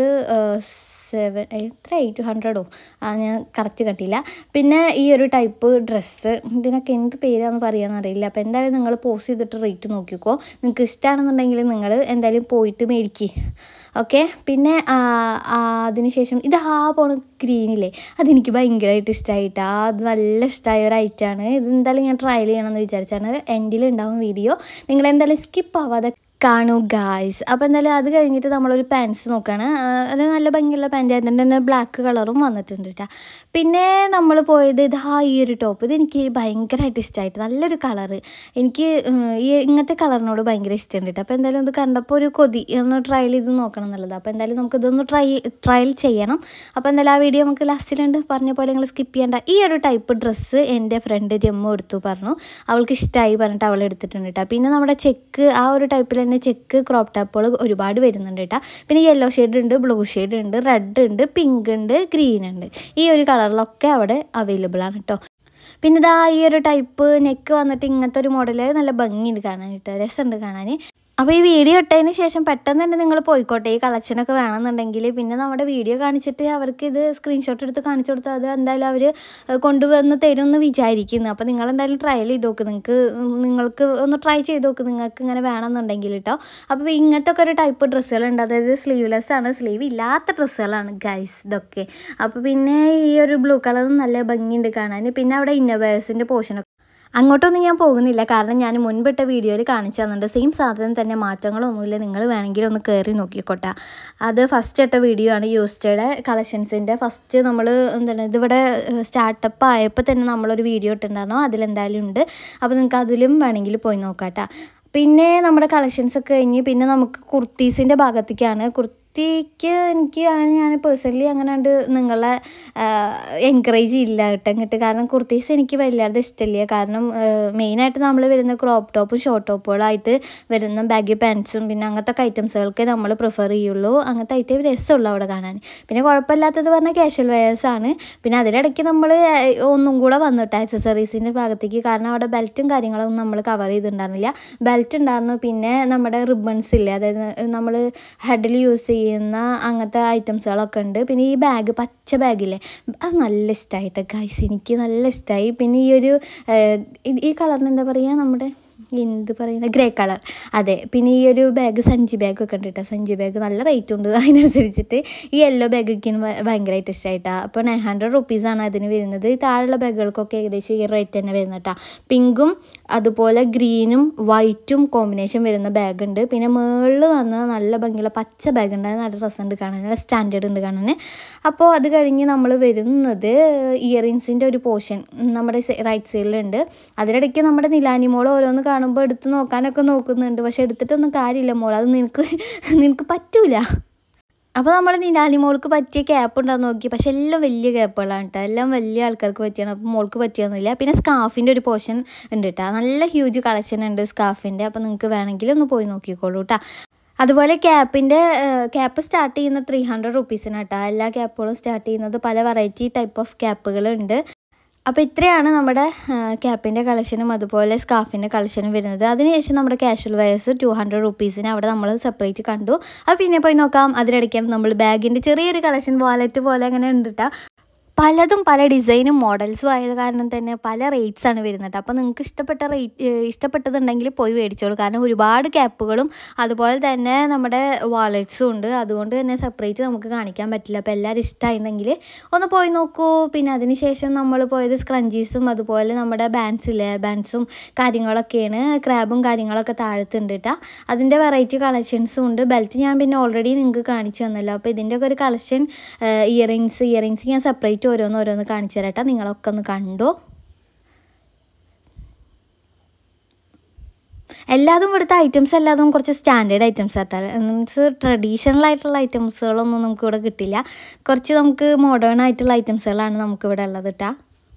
800 ഞാൻ കറക്റ്റ് കണ്ടില്ല. പിന്നെ ഈ ഒരു ടൈപ്പ് ഡ്രസ്സ്, ഇതിനൊക്കെ എന്ത് പേരാണെന്ന് പറയാമെന്ന് അറിയില്ല. അപ്പോൾ എന്തായാലും നിങ്ങൾ പോസ്റ്റ് ചെയ്തിട്ട് റേറ്റ് നോക്കിക്കോ. നിങ്ങൾക്ക് ഇഷ്ടമാണെന്നുണ്ടെങ്കിൽ നിങ്ങൾ എന്തായാലും പോയിട്ട് മേടിക്കുക. ഓക്കെ. പിന്നെ അതിനുശേഷം ഇത് പോണ ഗ്രീനില്ലേ, അതെനിക്ക് ഭയങ്കരമായിട്ട് ഇഷ്ടമായിട്ടാ. അത് നല്ല ഇഷ്ടമായ ഒരു ഐറ്റമാണ്. ഇത് എന്തായാലും ഞാൻ ട്രയൽ ചെയ്യണമെന്ന് വിചാരിച്ചാണ്. എൻഡിലുണ്ടാവും വീഡിയോ, നിങ്ങൾ എന്തായാലും സ്കിപ്പ് ആവാതെ കാണൂ ഗായ്സ്. അപ്പോൾ എന്തായാലും അത് കഴിഞ്ഞിട്ട് നമ്മളൊരു പാൻറ്റ്സ് നോക്കുകയാണ്. അത് നല്ല ഭംഗിയുള്ള പാൻറ്റ്, അതിൻ്റെ തന്നെ ബ്ലാക്ക് കളറും വന്നിട്ടുണ്ട് കേട്ടോ. പിന്നെ നമ്മൾ പോയത് ഈ ഒരു ടോപ്പ്. ഇതെനിക്ക് ഭയങ്കരമായിട്ട് ഇഷ്ടമായിട്ട്, നല്ലൊരു കളറ്. എനിക്ക് ഈ ഇങ്ങനത്തെ കളറിനോട് ഭയങ്കര ഇഷ്ടമുണ്ട് കേട്ടോ. അപ്പോൾ എന്തായാലും ഇത് കണ്ടപ്പോൾ ഒരു കൊതി, ഒന്ന് ട്രയൽ ചെയ്ത് നോക്കണം എന്നുള്ളത്. അപ്പോൾ എന്തായാലും നമുക്കിതൊന്ന് ട്രയൽ ചെയ്യണം. അപ്പോൾ എന്തായാലും ആ വീഡിയോ നമുക്ക് ലാസ്റ്റിലുണ്ട്, പറഞ്ഞ പോലെ നിങ്ങൾ സ്കിപ്പ് ചെയ്യേണ്ട. ഈ ഒരു ടൈപ്പ് ഡ്രസ്സ് എൻ്റെ ഫ്രണ്ട് രമ്മ എടുത്തു പറഞ്ഞു, അവൾക്ക് ഇഷ്ടമായി പറഞ്ഞിട്ട് അവൾ എടുത്തിട്ടുണ്ട് കേട്ടോ. പിന്നെ നമ്മുടെ ചെക്ക്, ആ ഒരു ടൈപ്പിൽ തന്നെ ചെക്ക് ക്രോപ്പ് ടോപ്പുകൾ ഒരുപാട് വരുന്നുണ്ട് കേട്ടോ. പിന്നെ യെല്ലോ ഷെയ്ഡ് ഉണ്ട്, ബ്ലൂ ഷെയ്ഡ് ഉണ്ട്, റെഡ് ഉണ്ട്, പിങ്ക് ഉണ്ട്, ഗ്രീൻ ഉണ്ട്. ഈ ഒരു കളറിലൊക്കെ അവിടെ അവൈലബിൾ ആണ് കേട്ടോ. പിന്നെ ഈ ഒരു ടൈപ്പ് നെക്ക് വന്നിട്ട് ഇങ്ങനത്തെ ഒരു മോഡൽ നല്ല ഭംഗിയുണ്ട് കാണാനായിട്ട്, രസമുണ്ട് കാണാൻ. അപ്പോൾ ഈ വീഡിയോ ഇട്ടതിന് ശേഷം പെട്ടെന്ന് തന്നെ നിങ്ങൾ പോയിക്കോട്ടെ. ഈ കളക്ഷനൊക്കെ വേണമെന്നുണ്ടെങ്കിൽ പിന്നെ നമ്മുടെ വീഡിയോ കാണിച്ചിട്ട് അവർക്ക് ഇത് സ്ക്രീൻഷോട്ട് എടുത്ത് കാണിച്ചു കൊടുത്താൽ അത് എന്തായാലും അവർ കൊണ്ടുവന്ന് തരുമെന്ന് വിചാരിക്കുന്നു. അപ്പോൾ നിങ്ങളെന്തായാലും ട്രയൽ ചെയ്ത് നോക്ക്, നിങ്ങൾക്ക് ഒന്ന് ട്രൈ ചെയ്ത് നോക്ക്, നിങ്ങൾക്ക് ഇങ്ങനെ വേണമെന്നുണ്ടെങ്കിൽ കേട്ടോ. അപ്പോൾ ഇങ്ങനത്തെ ഒക്കെ ഒരു ടൈപ്പ് ഡ്രസ്സുകളുണ്ട്, അതായത് സ്ലീവ്ലെസ് ആണ്, സ്ലീവ് ഇല്ലാത്ത ഡ്രസ്സുകളാണ് ഗൈസ് ഇതൊക്കെ. അപ്പോൾ പിന്നെ ഈ ഒരു ബ്ലൂ കളറും നല്ല ഭംഗിയുണ്ട് കാണാൻ. പിന്നെ അവിടെ ഇന്നോവേഴ്സിൻ്റെ പോർഷനൊക്കെ, അങ്ങോട്ടൊന്നും ഞാൻ പോകുന്നില്ല, കാരണം ഞാൻ മുൻപിട്ട വീഡിയോയിൽ കാണിച്ചു തന്നിട്ടുണ്ട്. സെയിം സാധനം തന്നെ, മാറ്റങ്ങളൊന്നുമില്ല. നിങ്ങൾ വേണമെങ്കിൽ ഒന്ന് കയറി നോക്കിക്കോട്ടെ. അത് ഫസ്റ്റ് ഇട്ട വീഡിയോ ആണ് യൂസ്റ്റയുടെ കളക്ഷൻസിൻ്റെ. ഫസ്റ്റ് നമ്മൾ ഇതിവിടെ സ്റ്റാർട്ടപ്പ് ആയപ്പോൾ തന്നെ നമ്മളൊരു വീഡിയോ ഇട്ടിട്ടുണ്ടായിരുന്നു, അതിലെന്തായാലും ഉണ്ട്. അപ്പോൾ നിങ്ങൾക്ക് അതിലും വേണമെങ്കിൽ പോയി നോക്കാം. പിന്നെ നമ്മുടെ കളക്ഷൻസൊക്കെ കഴിഞ്ഞ് പിന്നെ നമുക്ക് കുർത്തീസിൻ്റെ ഭാഗത്തേക്കാണ്. എനിക്ക് ഞാൻ പേഴ്സണലി അങ്ങനെ ഉണ്ട് നിങ്ങളെ എൻകറേജ് ചെയ്യില്ല കേട്ടോ ഇങ്ങോട്ട്. കാരണം കുർത്തീസ് എനിക്ക് വല്ലാതെ ഇഷ്ടമില്ല. കാരണം മെയിനായിട്ട് നമ്മൾ വരുന്ന ക്രോപ്പ് ടോപ്പും ഷോർട്ട് ടോപ്പുകളായിട്ട് വരുന്ന ബാഗി പാൻറ്റ്സും പിന്നെ അങ്ങനത്തെ ഐറ്റംസുകൾക്ക് നമ്മൾ പ്രിഫർ ചെയ്യുള്ളൂ. അങ്ങനത്തെ ഐറ്റം രസമുള്ളൂ അവിടെ കാണാൻ. പിന്നെ കുഴപ്പമില്ലാത്തത് പറഞ്ഞാൽ കാഷ്വൽ വെയേഴ്സാണ്. പിന്നെ അതിനിടയ്ക്ക് നമ്മൾ ഒന്നും കൂടെ വന്നിട്ട് ആക്സസറീസിൻ്റെ ഭാഗത്തേക്ക്, കാരണം അവിടെ ബെൽറ്റും കാര്യങ്ങളൊന്നും നമ്മൾ കവർ ചെയ്തിട്ടുണ്ടായിരുന്നില്ല. ബെൽറ്റ് ഉണ്ടായിരുന്നു, പിന്നെ നമ്മുടെ റിബൺസ് ഇല്ലേ, അതായത് നമ്മൾ ഹെഡിൽ യൂസ് ചെയ്യുന്ന അങ്ങനത്തെ ഐറ്റംസുകളൊക്കെ ഉണ്ട്. പിന്നെ ഈ ബാഗ്, പച്ച ബാഗില്ലേ, അത് നല്ല ഇഷ്ടമായിട്ട് ഗൈസ്, എനിക്ക് നല്ല ഇഷ്ടമായി. പിന്നെ ഈ കളറിന് എന്താ പറയുക, നമ്മുടെ എന്ത് പറയുന്നത്, ഗ്രേ കളർ, അതെ. പിന്നെ ഈ ഒരു ബാഗ് സഞ്ചി ബാഗൊക്കെ ഉണ്ട് കേട്ടോ. സഞ്ചി ബാഗ് നല്ല റേറ്റ് ഉണ്ട്. അതിനനുസരിച്ചിട്ട് ഈ യെല്ലോ ബാഗൊക്കെ ഭയങ്കരമായിട്ട് ഇഷ്ടമായിട്ടാണ്. അപ്പോൾ 900 റുപ്പീസാണ് അതിന് വരുന്നത്. ഈ താഴെയുള്ള ബാഗുകൾക്കൊക്കെ ഏകദേശം ഈ റേറ്റ് തന്നെ വരുന്നത് കേട്ടോ. പിങ്കും അതുപോലെ ഗ്രീനും വൈറ്റും കോമ്പിനേഷൻ വരുന്ന ബാഗുണ്ട്. പിന്നെ മുകളിൽ വന്ന നല്ല ഭംഗിയുള്ള പച്ച ബാഗ് ഉണ്ട്, അത് നല്ല രസമുണ്ട് കാണാൻ, നല്ല സ്റ്റാൻഡേർഡ് ഉണ്ട് കാണാൻ. അപ്പോൾ അത് കഴിഞ്ഞ് നമ്മൾ വരുന്നത് ഇയറിങ്സിൻ്റെ ഒരു പോർഷൻ നമ്മുടെ റൈറ്റ് സൈഡിലുണ്ട്. അതിനിടയ്ക്ക് നമ്മുടെ നിലാനി മോൾ ഓരോന്ന് കാണുമ്പോൾ എടുത്ത് നോക്കാനൊക്കെ നോക്കുന്നുണ്ട്. പക്ഷെ എടുത്തിട്ടൊന്നും കാര്യമില്ല മോൾ, അത് നിനക്ക് പറ്റൂല. അപ്പോൾ നമ്മൾ നിലാലി മോൾക്ക് പറ്റിയ ക്യാപ്പ് ഉണ്ടാകുന്ന നോക്കി, പക്ഷെ എല്ലാം വലിയ ക്യാപ്പുകളാണ് കേട്ടോ, എല്ലാം വലിയ ആൾക്കാർക്ക് പറ്റിയാണ്. അപ്പോൾ മോൾക്ക് പറ്റിയൊന്നുമില്ല. പിന്നെ സ്കാർഫിൻ്റെ ഒരു പോർഷൻ ഉണ്ട് കേട്ടോ, നല്ല ഹ്യൂജ് കളക്ഷൻ ഉണ്ട് സ്കാർഫിൻ്റെ. അപ്പോൾ നിങ്ങൾക്ക് വേണമെങ്കിൽ ഒന്ന് പോയി നോക്കിക്കോളൂ കേട്ടോ. അതുപോലെ ക്യാപ്പ് സ്റ്റാർട്ട് ചെയ്യുന്ന 300 റുപ്പീസിനാണ് കേട്ടോ. എല്ലാ ക്യാപ്പുകളും സ്റ്റാർട്ട് ചെയ്യുന്നത്, പല വെറൈറ്റി ടൈപ്പ് ഓഫ് ക്യാപ്പുകളുണ്ട്. അപ്പോൾ ഇത്രയാണ് നമ്മുടെ ക്യാപ്പിൻ്റെ കളക്ഷനും അതുപോലെ സ്കാർഫിൻ്റെ കളക്ഷനും വരുന്നത്. അതിനുശേഷം നമ്മുടെ കാഷ്വൽ വെയേഴ്സ് 200 റുപ്പീസിന് അവിടെ നമ്മൾ സെപ്പറേറ്റ് കണ്ടു. അപ്പോൾ പിന്നെ പോയി നോക്കാം. അതിലിടയ്ക്കാണ് നമ്മൾ ബാഗിൻ്റെ ചെറിയൊരു കളക്ഷൻ, വാലറ്റ് പോലെ അങ്ങനെ ഉണ്ട് കേട്ടോ. പലതും പല ഡിസൈനും മോഡൽസും ആയത് കാരണം തന്നെ പല റേറ്റ്സാണ് വരുന്നത്. അപ്പോൾ നിങ്ങൾക്ക് ഇഷ്ടപ്പെട്ടതുണ്ടെങ്കിൽ പോയി മേടിച്ചോളൂ. കാരണം ഒരുപാട് ക്യാപ്പുകളും അതുപോലെ തന്നെ നമ്മുടെ വാലറ്റ്സും ഉണ്ട്. അതുകൊണ്ട് തന്നെ സെപ്പറേറ്റ് നമുക്ക് കാണിക്കാൻ പറ്റില്ല. അപ്പോൾ എല്ലാവരും ഇഷ്ടമായിട്ടുണ്ടെങ്കിൽ ഒന്ന് പോയി നോക്കൂ. പിന്നെ അതിന് ശേഷം നമ്മൾ പോയത് സ്ക്രഞ്ചീസും അതുപോലെ നമ്മുടെ ബാൻഡ്സും കാര്യങ്ങളൊക്കെയാണ്. ക്രാബും കാര്യങ്ങളൊക്കെ താഴത്തുണ്ട് കേട്ടോ. അതിൻ്റെ വെറൈറ്റി കളക്ഷൻസും ഉണ്ട്. ബെൽറ്റ് ഞാൻ പിന്നെ ഓൾറെഡി നിങ്ങൾക്ക് കാണിച്ചു തന്നല്ലോ. അപ്പോൾ ഇതിൻ്റെയൊക്കെ ഒരു കളക്ഷൻ, ഇയറിങ്സ് ഞാൻ സെപ്പറേറ്റ് ഓരോന്ന് കാണിച്ചു തരാം കേട്ടോ. നിങ്ങളൊക്കെ ഒന്ന് കണ്ടോ. എല്ലാതും ഇവിടുത്തെ ഐറ്റംസ് എല്ലാതും കുറച്ച് സ്റ്റാൻഡേർഡ് ഐറ്റംസ് ആയിട്ടാണ്. മീൻസ് ട്രഡീഷണൽ ആയിട്ടുള്ള ഐറ്റംസുകളൊന്നും നമുക്കിവിടെ കിട്ടില്ല. കുറച്ച് നമുക്ക് മോഡേൺ ആയിട്ടുള്ള ഐറ്റംസുകളാണ് നമുക്കിവിടെ ഉള്ളത് കേട്ടോ.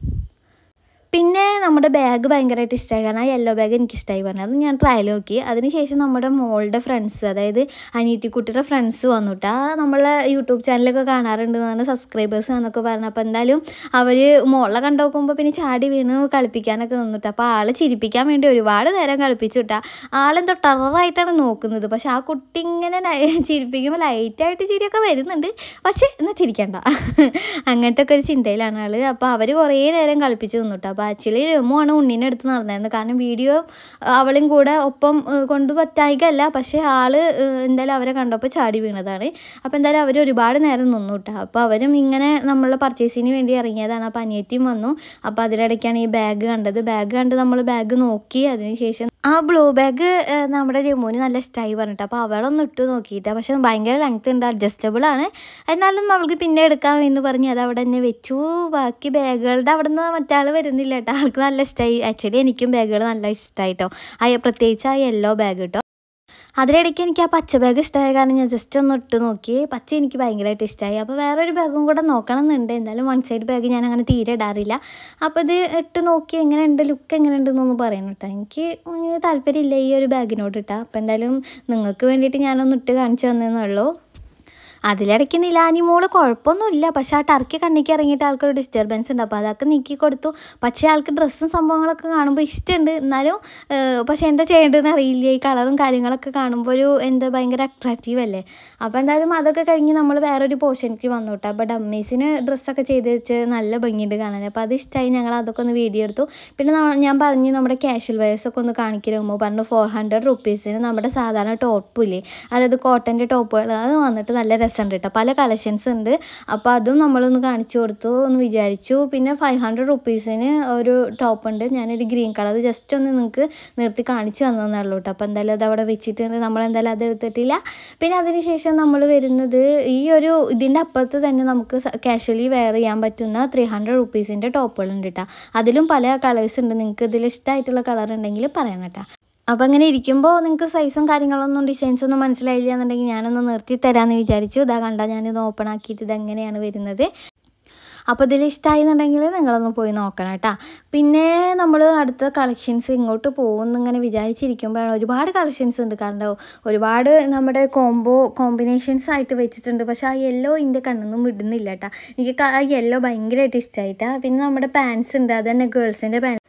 പിന്നെ നമ്മുടെ ബാഗ് ഭയങ്കരമായിട്ട് ഇഷ്ടമായി. കാരണം ആ യെല്ലോ ബാഗ് എനിക്കിഷ്ടമായി പറഞ്ഞു. അത് ഞാൻ ട്രയൽ നോക്കി. അതിനുശേഷം നമ്മുടെ മോളുടെ ഫ്രണ്ട്സ്, അതായത് അനീറ്റിക്കുട്ടിയുടെ ഫ്രണ്ട്സ് വന്നു കേട്ടോ. നമ്മളെ യൂട്യൂബ് ചാനലൊക്കെ കാണാറുണ്ടെന്നാണ് സബ്സ്ക്രൈബേഴ്സ് എന്നൊക്കെ പറഞ്ഞു. അപ്പോൾ എന്തായാലും അവർ മോളെ കണ്ടു നോക്കുമ്പോൾ പിന്നെ ചാടി വീണ് കളിപ്പിക്കാനൊക്കെ നിന്നിട്ട്. അപ്പോൾ ആൾ ചിരിപ്പിക്കാൻ വേണ്ടി ഒരുപാട് നേരം കളിപ്പിച്ചു കേട്ടോ. ആളെന്തോ ടെററായിട്ടാണ് നോക്കുന്നത്. പക്ഷെ ആ കുട്ടി ഇങ്ങനെ ചിരിപ്പിക്കുമ്പോൾ ലൈറ്റായിട്ട് ചിരിയൊക്കെ വരുന്നുണ്ട്. പക്ഷേ എന്നാൽ ചിരിക്കണ്ട, അങ്ങനത്തെ ഒക്കെ ഒരു ചിന്തയിലാണ് ആൾ. അപ്പോൾ അവർ കുറേ നേരം കളിപ്പിച്ച് നിന്നിട്ടോ. അപ്പോൾ ആക്ച്വലി രമുവാണ് ഉണ്ണീനെ എടുത്ത് നടന്നായിരുന്നു. കാരണം വീഡിയോ അവളും കൂടെ ഒപ്പം കൊണ്ട് പറ്റായികല്ല, പക്ഷേ ആൾ എന്തായാലും അവരെ കണ്ടപ്പോൾ ചാടി വീണതാണ്. അപ്പോൾ എന്തായാലും അവർ ഒരുപാട് നേരം നിന്നു കേട്ടോ. അപ്പോൾ അവരും ഇങ്ങനെ നമ്മളെ പർച്ചേസിന് വേണ്ടി ഇറങ്ങിയതാണ്. അപ്പോൾ അനിയത്തിയും വന്നു. അപ്പോൾ അതിലിടയ്ക്കാണ് ഈ ബാഗ് കണ്ടത്. ബാഗ് കണ്ട് നമ്മൾ ബാഗ് നോക്കി. അതിനുശേഷം ആ ബ്ലൂ ബാഗ് നമ്മുടെ രമുവിന് നല്ല ഇഷ്ടമായി പറഞ്ഞിട്ട്. അപ്പോൾ അവളൊന്ന് ഇട്ട് നോക്കിയിട്ട്, പക്ഷെ ഭയങ്കര ലെങ്ത് ഉണ്ട്, അഡ്ജസ്റ്റബിൾ ആണ്. എന്നാലും അവൾക്ക് പിന്നെ എടുക്കാം എന്ന് പറഞ്ഞ് അത് അവിടെ തന്നെ വെച്ചു. ബാക്കി ബാഗുകളുടെ അവിടെ നിന്ന് മറ്റാൾ വരുന്നില്ല കേട്ടോ. ആൾക്ക് നല്ല ഇഷ്ടമായി. ആക്ച്വലി എനിക്കും ബാഗുകൾ നല്ല ഇഷ്ടമായിട്ടോ. പ്രത്യേകിച്ച് ആ യെല്ലോ ബാഗ് കേട്ടോ. അതിലിടയ്ക്ക് എനിക്ക് ആ പച്ച ബാഗ് ഇഷ്ടമായ കാരണം ഞാൻ ജസ്റ്റ് ഒന്ന് ഇട്ട് നോക്കി. പച്ച എനിക്ക് ഭയങ്കരമായിട്ട് ഇഷ്ടമായി. അപ്പോൾ വേറൊരു ബാഗും കൂടെ നോക്കണം എന്നുണ്ട്. എന്തായാലും വൺ സൈഡ് ബാഗ് ഞാൻ അങ്ങനെ തീരെ ഇടാറില്ല. അപ്പോൾ ഇത് ഇട്ട് നോക്കി എങ്ങനെയുണ്ട്, ലുക്ക് എങ്ങനെയുണ്ടെന്നൊന്ന് പറയുന്നു കേട്ടോ. എനിക്ക് അങ്ങനെ താല്പര്യമില്ല ഈ ഒരു ബാഗിനോട് കേട്ടോ. അപ്പോൾ എന്തായാലും നിങ്ങൾക്ക് വേണ്ടിയിട്ട് ഞാനൊന്ന് ഇട്ട് കാണിച്ചു തന്നേന്നുള്ളൂ. അതിലിടയ്ക്ക് നിലാനി മോള് കുഴപ്പമൊന്നുമില്ല. പക്ഷെ ആ ടർക്കി കണ്ണിക്ക് ഇറങ്ങിയിട്ട് ആൾക്കൊരു ഡിസ്റ്റർബൻസ് ഉണ്ട്. അപ്പോൾ അതൊക്കെ നീക്കി കൊടുത്തു. പക്ഷേ ആൾക്ക് ഡ്രസ്സും സംഭവങ്ങളൊക്കെ കാണുമ്പോൾ ഇഷ്ടമുണ്ട്. എന്നാലും പക്ഷെ എന്താ ചെയ്യേണ്ടതെന്ന് അറിയില്ല. ഈ കളറും കാര്യങ്ങളൊക്കെ കാണുമ്പോൾ ഒരു ഭയങ്കര അട്രാക്റ്റീവ് അല്ലേ. അപ്പോൾ എന്തായാലും അതൊക്കെ കഴിഞ്ഞ് നമ്മൾ വേറൊരു പോർഷനിലേക്ക് വന്നു കേട്ടോ. അപ്പോൾ ഡമ്മീസിന് ഡ്രസ്സൊക്കെ ചെയ്ത് വെച്ച് നല്ല ഭംഗിയുണ്ട് കാണാൻ. അപ്പോൾ അത് ഇഷ്ടമായി. ഞങ്ങൾ അതൊക്കെ ഒന്ന് വീഡിയോ എടുത്തു. പിന്നെ ഞാൻ പറഞ്ഞു നമ്മുടെ കാഷ്വൽ വെയേഴ്സൊക്കെ ഒന്ന് കാണിക്കുമ്പോൾ പറഞ്ഞു 400 റുപ്പീസിന് നമ്മുടെ സാധാരണ ടോപ്പില്ലേ, അതായത് കോട്ടൻ്റെ ടോപ്പുകൾ, അത് വന്നിട്ട് നല്ല രസമുണ്ട് കേട്ടോ. പല കളക്ഷൻസ് ഉണ്ട്. അപ്പോൾ അതും നമ്മളൊന്ന് കാണിച്ചു കൊടുത്തു എന്ന് വിചാരിച്ചു. പിന്നെ 500 റുപ്പീസിന് ഒരു ടോപ്പ് ഉണ്ട്. ഞാനൊരു ഗ്രീൻ കളർ ജസ്റ്റ് ഒന്ന് നിങ്ങൾക്ക് നിർത്തി കാണിച്ചു തന്നേ ഉള്ളൂ കേട്ടോ. അപ്പോൾ എന്തായാലും അത് അവിടെ വെച്ചിട്ടുണ്ട്. നമ്മളെന്തായാലും അത് എടുത്തിട്ടില്ല. പിന്നെ അതിന് ശേഷം നമ്മൾ വരുന്നത് ഇതിൻ്റെ അപ്പുറത്ത് തന്നെ നമുക്ക് കാഷ്വലി വെയർ ചെയ്യാൻ പറ്റുന്ന 300 റുപ്പീസിൻ്റെ ടോപ്പുകളുണ്ട് കേട്ടോ. അതിലും പല കളേഴ്സ് ഉണ്ട്. നിങ്ങൾക്ക് ഇതിൽ ഇഷ്ടമായിട്ടുള്ള കളർ ഉണ്ടെങ്കിൽ പറയണം കേട്ടോ. അപ്പോൾ അങ്ങനെ ഇരിക്കുമ്പോൾ നിങ്ങൾക്ക് സൈസും കാര്യങ്ങളൊന്നും ഡിസൈൻസൊന്നും മനസ്സിലായില്ല എന്നുണ്ടെങ്കിൽ ഞാനൊന്ന് നിർത്തി തരാമെന്ന് വിചാരിച്ചു. ഇതാ കണ്ട, ഞാനിത് ഓപ്പൺ ആക്കിയിട്ട് ഇതെങ്ങനെയാണ് വരുന്നത്. അപ്പോൾ ഇതിൽ ഇഷ്ടമായി എന്നുണ്ടെങ്കിൽ നിങ്ങളൊന്ന് പോയി നോക്കണം കേട്ടോ. പിന്നെ നമ്മൾ അടുത്ത കളക്ഷൻസ് ഇങ്ങോട്ട് പോകുമെന്നിങ്ങനെ വിചാരിച്ചിരിക്കുമ്പോഴാണ് ഒരുപാട് കളക്ഷൻസ് ഉണ്ട്. കാരണം ഒരുപാട് നമ്മുടെ കോമ്പിനേഷൻസ് ആയിട്ട് വെച്ചിട്ടുണ്ട്. പക്ഷേ ആ യെല്ലോ എൻ്റെ കണ്ണൊന്നും വിടുന്നില്ല കേട്ടോ. എനിക്ക് ആ യെല്ലോ ഭയങ്കരമായിട്ട് ഇഷ്ടമായിട്ടാ. പിന്നെ നമ്മുടെ പാൻസ് ഉണ്ട്, അത് തന്നെ ഗേൾസിൻ്റെ പാൻസ്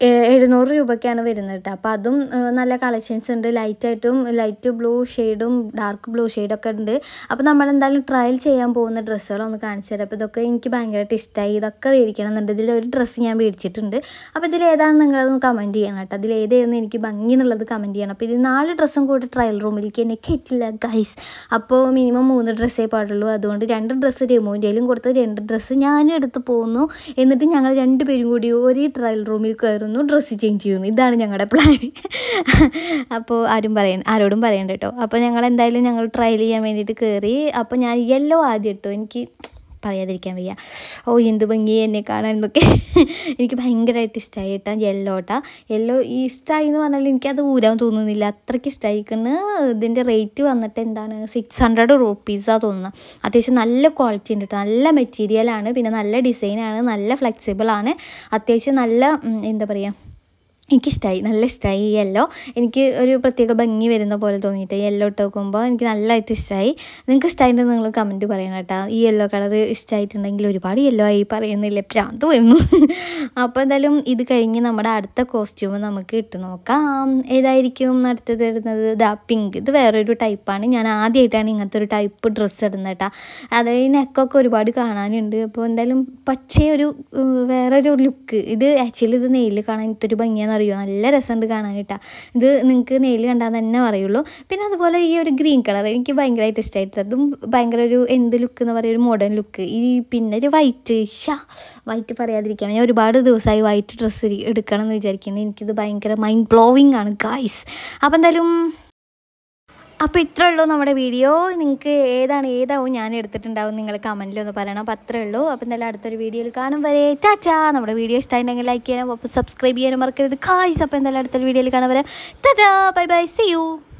700 രൂപയ്ക്കാണ് വരുന്നത് കേട്ടോ. അപ്പോൾ അതും നല്ല കളക്ഷൻസ് ഉണ്ട്. ലൈറ്റ് ബ്ലൂ ഷെയ്ഡും ഡാർക്ക് ബ്ലൂ ഷെയ്ഡൊക്കെ ഉണ്ട്. അപ്പോൾ നമ്മളെന്തായാലും ട്രയൽ ചെയ്യാൻ പോകുന്ന ഡ്രസ്സുകളൊന്ന് കാണിച്ചു തരാം. അപ്പോൾ ഇതൊക്കെ എനിക്ക് ഭയങ്കരമായിട്ട് ഇഷ്ടമായി. ഇതൊക്കെ മേടിക്കണം എന്നുണ്ട്. ഇതിലൊരു ഡ്രസ്സ് ഞാൻ മേടിച്ചിട്ടുണ്ട്. അപ്പോൾ ഇതിലേതാണെന്ന് നിങ്ങളതൊന്ന് കമൻറ്റ് ചെയ്യണം കേട്ടോ. അതിലേതായിരുന്നു എനിക്ക് ഭംഗി എന്നുള്ളത് കമൻറ്റ് ചെയ്യണം. അപ്പോൾ ഇത് 4 ഡ്രസ്സും കൂടി ട്രയൽ റൂമിലേക്ക് എന്നെ കയറ്റില്ല ഗൈസ്. അപ്പോൾ മിനിമം 3 ഡ്രസ്സേ പാടുള്ളൂ. അതുകൊണ്ട് 2 ഡ്രസ്സ് രമുവിൻ്റെയിലും കൊടുത്ത് 2 ഡ്രസ്സ് ഞാനും എടുത്ത് പോകുന്നു. എന്നിട്ട് ഞങ്ങൾ 2 പേരും കൂടി ഒരു ട്രയൽ റൂമിൽ കയറുന്നു, ഡ്രസ്സ് ചേഞ്ച് ചെയ്യുന്നു. ഇതാണ് ഞങ്ങളുടെ പ്ലാൻ. അപ്പോൾ ആരോടും പറയണ്ട കേട്ടോ. അപ്പോൾ ഞങ്ങൾ ട്രയൽ ചെയ്യാൻ വേണ്ടിയിട്ട് കയറി. അപ്പോൾ ഞാൻ യെല്ലോ ആദ്യം ഇട്ടു. എനിക്ക് പറയാതിരിക്കാൻ വയ്യ. ഓ എന്ത് ഭംഗി എന്നെ കാണാൻ എന്നൊക്കെ. എനിക്ക് ഭയങ്കരമായിട്ട് ഇഷ്ടമായി കേട്ടോ യെല്ലോ കേട്ടോ. യെല്ലോ ഇഷ്ടമായി എന്ന് പറഞ്ഞാൽ എനിക്കത് ഊരാൻ തോന്നുന്നില്ല, അത്രയ്ക്ക് ഇഷ്ടമായിക്കുന്നു. ഇതിൻ്റെ റേറ്റ് വന്നിട്ട് എന്താണ് 600 റുപ്പീസാണ് തോന്നുന്നത്. അത്യാവശ്യം നല്ല ക്വാളിറ്റി ഉണ്ട് കേട്ടോ, നല്ല മെറ്റീരിയലാണ്, പിന്നെ നല്ല ഡിസൈനാണ്, നല്ല ഫ്ലെക്സിബിളാണ്, അത്യാവശ്യം നല്ല എന്താ പറയുക, എനിക്കിഷ്ടമായി, നല്ല ഇഷ്ടമായി. യെല്ലോ എനിക്ക് ഒരു പ്രത്യേക ഭംഗി വരുന്ന പോലെ തോന്നിയിട്ട് യെല്ലോ ഇട്ട് നോക്കുമ്പോൾ എനിക്ക് നല്ലതായിട്ട് ഇഷ്ടമായി. നിങ്ങൾക്ക് ഇഷ്ടമായിട്ടുണ്ടെങ്കിൽ നിങ്ങൾ കമൻറ്റ് പറയണം കേട്ടോ. ഈ യെല്ലോ കളർ ഇഷ്ടമായിട്ടുണ്ടെങ്കിൽ ഒരുപാട് യെല്ലോ ആയി പറയുന്നില്ല, പ്രാന്ത് വരുന്നു. അപ്പോൾ എന്തായാലും ഇത് കഴിഞ്ഞ് നമ്മുടെ അടുത്ത കോസ്റ്റ്യൂം നമുക്ക് ഇട്ട് നോക്കാം. ഏതായിരിക്കും അടുത്തത് ഇടുന്നത്? ഇതാ പിങ്ക്. ഇത് വേറൊരു ടൈപ്പാണ്, ഞാൻ ആദ്യമായിട്ടാണ് ഇങ്ങനത്തെ ഒരു ടൈപ്പ് ഡ്രസ്സ് ഇടുന്നത് കേട്ടോ. അതായത് നെക്കൊക്കെ ഒരുപാട് കാണാനുണ്ട്. അപ്പോൾ എന്തായാലും പക്ഷേ ഒരു വേറൊരു ലുക്ക്. ഇത് ആക്ച്വലി ഇത് നെയിൽ കാണാൻ ഇത്തൊരു ഭംഗിയാണെന്ന് അറിയുമോ, നല്ല രസമുണ്ട് കാണാനിട്ടാ. ഇത് നിങ്ങൾക്ക് നെയിൽ കണ്ടാൽ തന്നെ പറയുള്ളൂ. പിന്നെ അതുപോലെ ഈ ഒരു ഗ്രീൻ കളർ എനിക്ക് ഭയങ്കരമായിട്ട് ഇഷ്ടമായിട്ട്, അതും ഭയങ്കര ഒരു എന്ത് ലുക്ക് എന്ന് പറയുക, ഒരു മോഡേൺ ലുക്ക്. ഈ പിന്നെ ഒരു വൈറ്റ് പറയാതിരിക്കാം, ഞാൻ ഒരുപാട് ദിവസമായി വൈറ്റ് ഡ്രസ്സ് എടുക്കണം എന്ന് വിചാരിക്കുന്നത്. എനിക്കിത് ഭയങ്കര മൈൻഡ് ബ്ലോവിങ് ആണ് ഗായ്സ്. അപ്പോൾ എന്തായാലും ഇത്രേ ഉള്ളൂ നമ്മുടെ വീഡിയോ. നിങ്ങൾക്ക് ഏതാവും ഞാൻ എടുത്തിട്ടുണ്ടാവും നിങ്ങൾ കമൻറ്റിലൊന്ന് പറയണം. അപ്പോൾ അത്രേ ഉള്ളൂ. അപ്പോൾ എന്തായാലും അടുത്തൊരു വീഡിയോയിൽ കാണും വരെ ടാറ്റാ. നമ്മുടെ വീഡിയോ ഇഷ്ടമായിട്ടുണ്ടെങ്കിൽ ലൈക്ക് ചെയ്യാനും അപ്പോൾ സബ്സ്ക്രൈബ് ചെയ്യാനും മറക്കരുത് ഗായ്സ്. അപ്പോൾ എന്തായാലും അടുത്തൊരു വീഡിയോയിൽ കാണാൻ വരെ tata, bye bye, see U.